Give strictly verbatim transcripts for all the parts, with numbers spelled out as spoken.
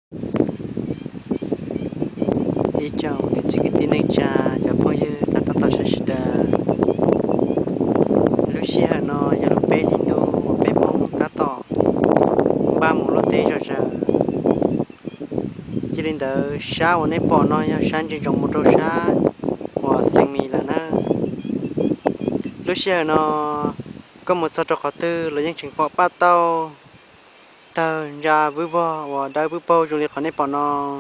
ý chồng để chỉ cái tin này cha cho bao nhiêu ta ta ta sẽ sẽ lúc xưa nó giờ lúc bé đi đâu bé mong ta tỏ ba mong lúc té rồi giờ chỉ đến đó sáng hôm nay bỏ nó ya sáng chỉ trồng một đồ sáng và sinh mì là nó lúc xưa nó có một số trò khó tư là những trường hợp bắt tao tao ra với vợ và đã với bố rồi hôm nay bỏ nó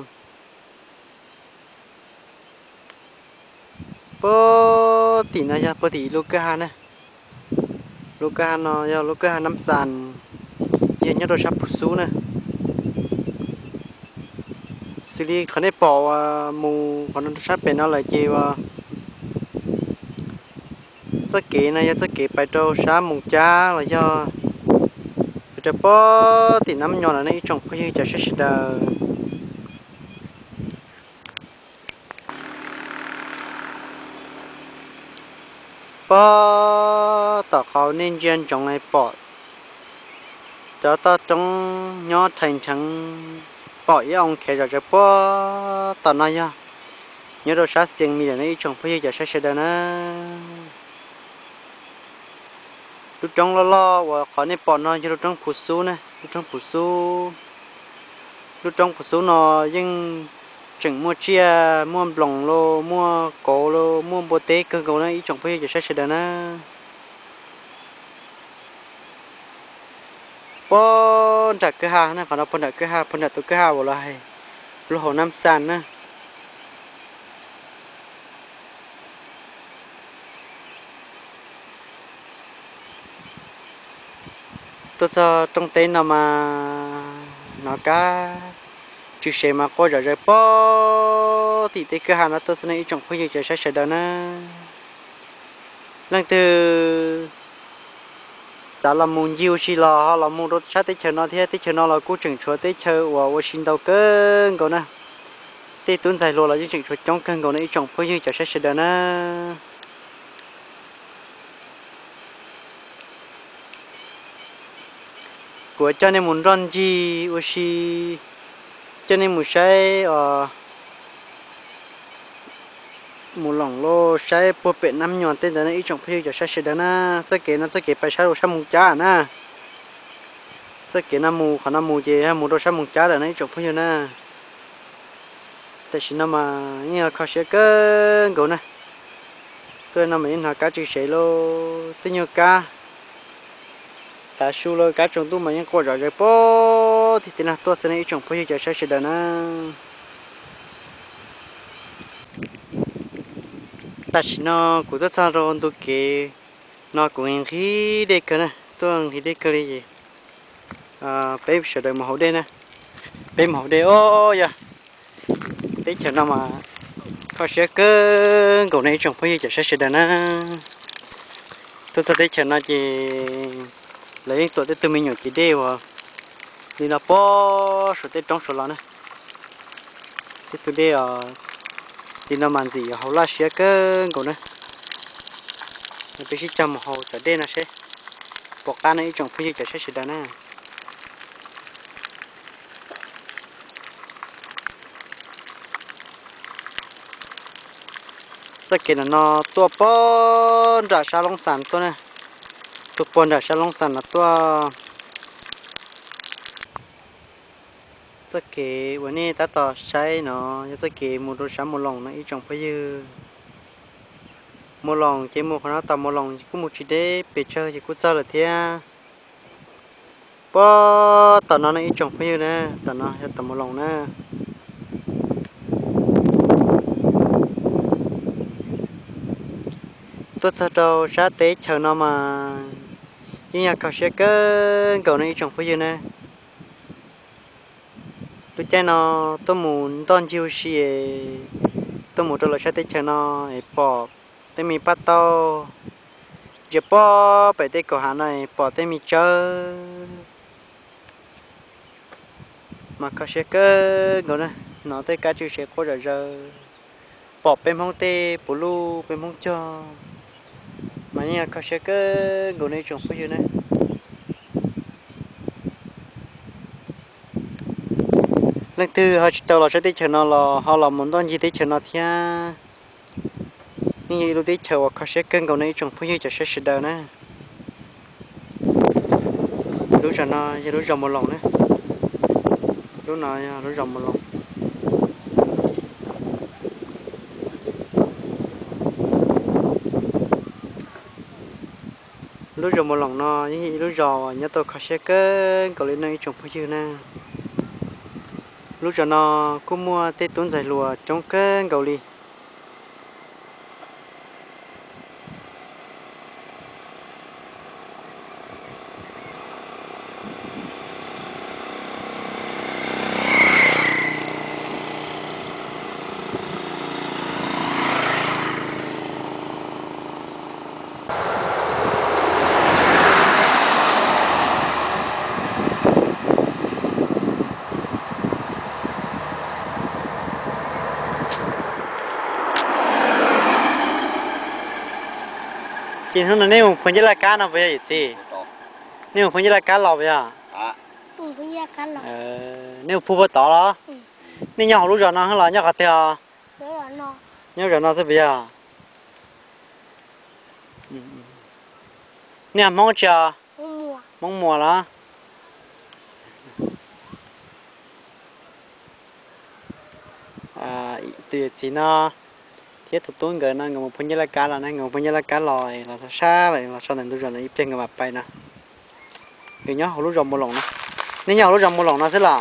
bố tí này ya bố tí lúc cái nè lúc cái nó ya lúc cái năm sàn giờ nhớ đồ sắp số nè xử lý hôm nay bỏ mù còn nó sắp bên nó là gì và sắc kế này sắc kế bài trâu sáng mùng cha là do cho bó thì năm nhỏ là này trồng cái cho sẽ đờ bó tao khó nên gen trồng này bỏ cho tao trồng nhỏ thành thằng bỏ ý ông kể cho cho bó tao nói nha nhớ đâu sát xiên mi là này trồng cái cho sẽ đờ nữa lúc trồng lo lo và khó nên bỏ nó cho lúc trồng phụ số nè lúc trồng phụ số lúc trồng phụ số nó nhưng chừng mua chia mua lòng lô mua cổ lô mua bột tế cơ cầu này trồng phải cho sẽ đỡ nó bó đặt cái hà này còn nó phân đặt cái hà phân đặt từ cái hà vào lại lô hồ năm sàn nữa tôi cho trong tên nào mà nó cá chữ xe mà có rồi rồi bó thì tới cái hà nó tôi sẽ này trồng phải cho sẽ đỡ nó lần từ sao là muốn yêu chỉ là là muốn đốt sát tới chờ nó thế tới chờ nó là cố chừng chúa tới chờ và và xin đầu cơn cậu nè tới tuần dài luôn là những chừng chúa trong cơn cậu này trồng phơi như chờ sát sẽ đỡ nè của cho nên muốn run gì và si cho nên muốn sai ờ muốn lòng lô sai bộ bệ năm nhọn tên đó này trồng phơi chờ sát sẽ đỡ nè chắc cái nó chắc cái phải sai đồ sao muốn trả nè chắc cái nó mù khả năng mù gì ha mù đồ sao muốn trả là này trồng phơi nè tại vì nó mà như là khó sẽ cơ gỗ nè tôi nó mình là cá chữ sẽ lô tôi nhiều cá cá su lô cá trồng tu mà những quả rồi rồi bó thì tên là tôi sẽ này trồng phải cho sẽ sẽ đỡ nè tại vì nó cũng rất sao rồi tôi kể nó cũng khí đây cơ nè tôi thì đây cơ đi gì à bé sẽ đợi một hậu đây nè bé một hậu đây ô ya đấy chờ nó mà khó sẽ cơ cậu này trồng phải cho sẽ sẽ đỡ nè tôi sẽ đấy chờ nó chỉ lấy tuổi tới từ mình nhỏ chỉ đeo à đi là bó số tết trong số lọ này cái từ đeo đi nó màn gì hậu la sẽ cơ cậu này bây giờ chăm một hậu trở đen là sẽ bỏ cá này trồng phải cho sẽ sẽ đỡ nè chắc cái nó tua bó ra sa long sản tôi nè tua bón ra sa long sản là tua chắc cáiวันนี้ta tỏ sai nó chắc cái một đôi sáng một lòng nó ít trồng phải dư một lòng cái một nó tầm một lòng cũng một chỉ để bị chơi chỉ cũng sao là thế bó tao nó ít trồng phải dư nè tao nó hết tầm một lòng nè tôi sao đâu sát tết chờ nó mà nhưng nhà cậu sẽ cơ cậu này trồng phải dư nè tôi chơi nó tôi muốn đón chiêu xì tôi muốn cho là sát tết chờ nó bỏ tôi mình bắt tao giờ bỏ bảy tết cổ hàng này bỏ tôi mình chơi mà cậu sẽ cơ cậu nè nó tới cá chữ sẽ có rồi giờ bỏ bên hông tê bù lu bên hông cho mà nhà cậu sẽ cơ cậu này trồng phải dư nè lần thứ họ tàu là sẽ tới chờ nó là họ là muốn đón gì tới chờ nó thia như lúc tới chờ họ sẽ cân cầu này trong phương như chờ sẽ sẽ đỡ nè lúc chờ nó giờ lúc rộng một lòng nè lúc nào lúc rộng một lòng lúc rộng một lòng nó như lúc rò nhớ tôi họ sẽ cân cầu lên này trong phương như nè lúc chờ nó cũng mua tết tuấn giải lùa trong cân cầu đi chị hôm nay nếu phong như là cá nó về gì nếu phong như là cá lò vậy à ừ phong như là cá lò nếu phu vợ tỏ đó nếu nhau lúc giờ nó hay là nhau cả theo nhau giờ nó sẽ về à nè mong chờ mong mùa đó à từ chỉ nó thiết thuật tuấn gần nó ngồi phong như là cá là nó ngồi phong như là cá lòi là xa lại là sau này tôi giờ nó ít lên cái mặt bay nè thì nhớ lúc rồng một lồng nó nếu nhau lúc rồng một lồng nó sẽ làm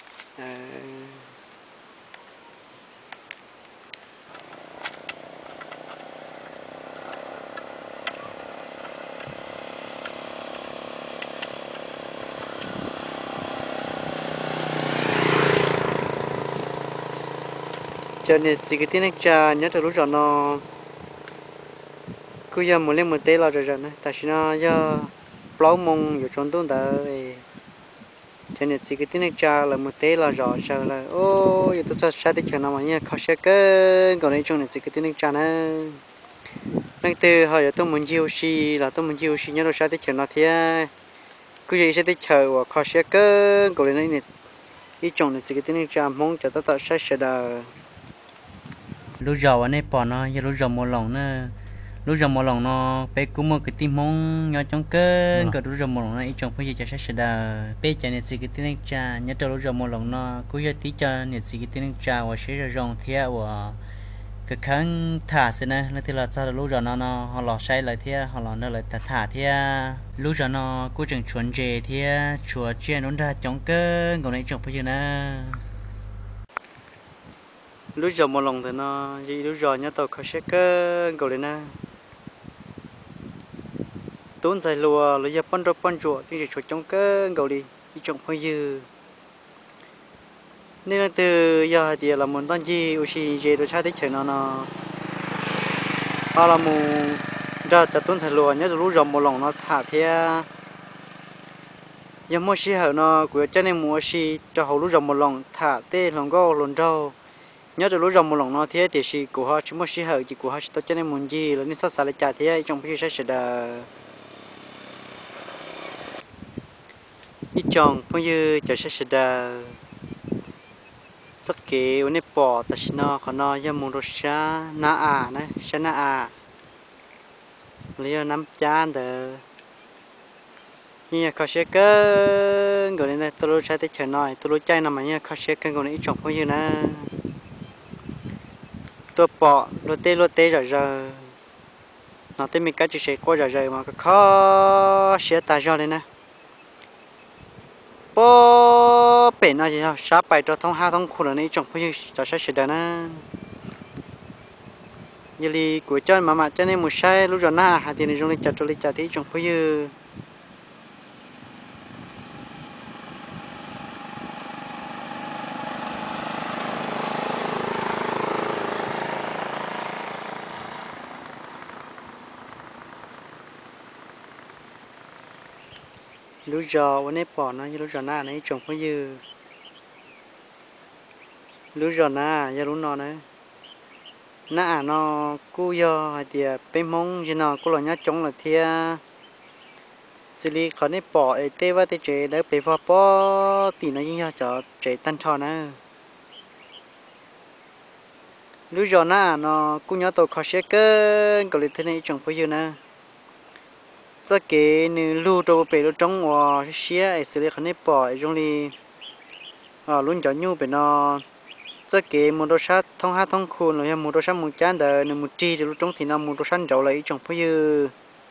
cho nên chỉ cái tiếng cha nhớ từ lúc rồi nó cứ giờ một lên một té là rồi rồi này tại vì nó giờ plau mông ở trong tuần đó cho nên chỉ cái tiếng cha là một té là rồi sao là ô giờ tôi sẽ đi chơi nào mà nhá khó sẽ cái còn đây trong này chỉ cái tiếng cha này nên từ hồi giờ tôi muốn yêu si là tôi muốn yêu si nhớ tôi sẽ đi chơi nào thì cứ vậy sẽ đi chơi và khó sẽ cái còn đây này ý trong này chỉ cái tiếng cha mong cho tôi tạo sẽ sẽ đờ lúc giờ anh ấy bỏ nó giờ lúc giờ một lòng nữa lúc giờ một lòng nó bé cũng một cái tim mong nhỏ trong cơn cái lúc giờ một lòng nó ít trong bây giờ cho sẽ sẽ đờ bé chạy nhiệt sĩ cái tiếng cha nhớ từ lúc giờ một lòng nó cứ giờ tí cho nhiệt sĩ cái tiếng cha và sẽ ra rong theo và cái kháng thả xin nè nó thì là sao lúc giờ nó nó họ lò say lại theo họ lò nó lại thả thả theo lúc giờ nó cứ chẳng chuẩn về theo chùa trên nó ra trong cơn còn này trong bây giờ nè lúc giờ một lòng thì nó gì lúc giờ nhớ tàu khó sẽ cơ cầu lên na tốn dài lùa lấy giờ phân đôi phân chuột đi chuột trong cơ cầu đi đi trồng phơi dư nên là từ giờ thì là muốn tao gì uchi gì tôi cha thích chơi nó nó à là muốn ra cho tốn dài lùa nhớ lúc giờ một lòng nó thả theo giờ mua xí hở nó của cho nên mua xí cho hậu lúc giờ một lòng thả tê lòng go lòng rau nhớ từ lúc rồng một lần nó thế thì chỉ của họ chỉ một xí hở chỉ của họ chỉ tôi cho nên muốn gì là nên sát lại trả thế trong khi sẽ sẽ đờ ít chồng phong như chờ sẽ sẽ đờ sắc kế vấn đề bỏ ta chỉ nó còn nó giờ muốn rồi sa na à này sa na à lấy nắm chán đờ như khó sẽ cơ người này tôi lúc sai tới chờ nói tôi lúc chạy nằm mà như khó sẽ cơ người này ít chồng phong như nè tôi bỏ lô tê lô tê rồi rồi nó tên mình cách chỉ sẽ qua rồi rồi mà khó sẽ tài cho đây nè bố bể nó gì sao sắp bài cho thông hai thông khu là này trong phía cho sẽ sẽ đây nè như li của chân mà mà cho nên một sai lúc rồi na hai tiền trong lịch chặt cho lịch chặt thì trong phía lúc giờวันนี้ปอนะlúc giờ na này trồng phải dư lúc giờ na giờ lúc nọ này na nó cú giờ thì bên mông gì nó cú là nhát trống là thia xử lý khỏi này bỏ tê vào tê chế đỡ bị phá bỏ thì nó như cho chế tan tròn nè lúc giờ na nó cũng nhớ tôi khó xe cơ còn lại thế này chẳng bao giờ nè cho cái nữ lưu đồ bể đồ trong hòa xe ấy xử lý khẩn này bỏ trong đi à luôn cho nhu bể nó cho cái một đồ sát thông hát thông khuôn rồi một đồ sát một chán đời nên một chi thì lúc trong thì nó một đồ sát dầu lại chẳng bao giờ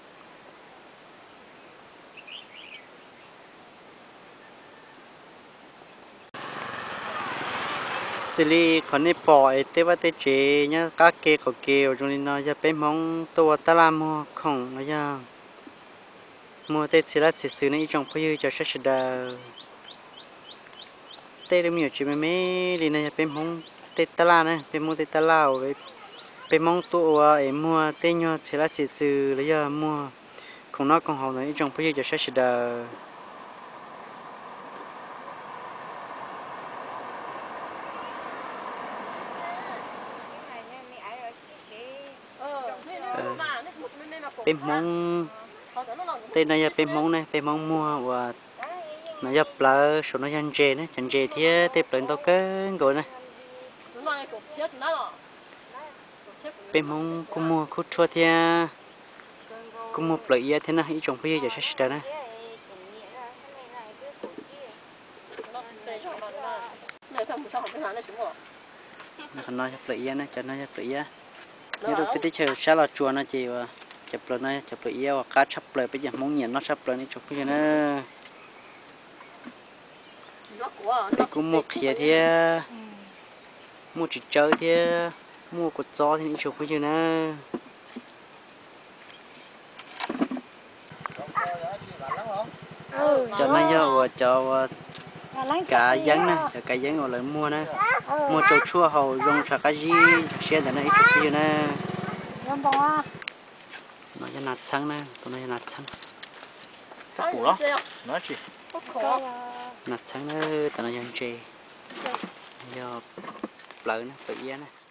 xử lý khẩn này bỏ ấy tế bắt tế chế nhá các cái có cái ở trong đi nóจะเป็นมองตัวตารางมอของnó ya mua tết xí lát xí xứ này trong phố yêu cho sát sát đà tết được nhiều chuyện mấy đi nàyเป็นมองtếtตารางnàyเป็นมองtếtตารางvớiเป็นมองตัวấy mua tết nhau xí lát xí xứเลยya muaของnóของhọ này trong phố yêu cho sát sát đàเป็นมองtên này là bên mông này bên mông mua và nó dập là số nó dàn chè này dàn chè thì tiếp lên tao cái gọi này bên mông cũng mua khúc chua thì cũng mua lợi thế này trong bây giờ sẽ sẽ này nó dập lợi này cho nó dập lợi như tôi biết chơi sao là chua nó chỉ và chụp lên này chụp lại yêu cá chụp lại bây giờ món nhện nó chụp lại này chụp bây giờ nữa thì cũng một khía thì mua chỉ chơi thì mua cột gió thì chụp bây giờ nữa cho nó vô cho cả gián này cho cả gián gọi là mua này mua trâu chua hầu dùng cho cái gì xe để nó chụp bây giờ nữa nóจะนัดช่างนะตัวนี้จะนัดช่างกูเหรอนัดสินัดช่างนะแต่nóยังเจยอปลายนะปลายนะ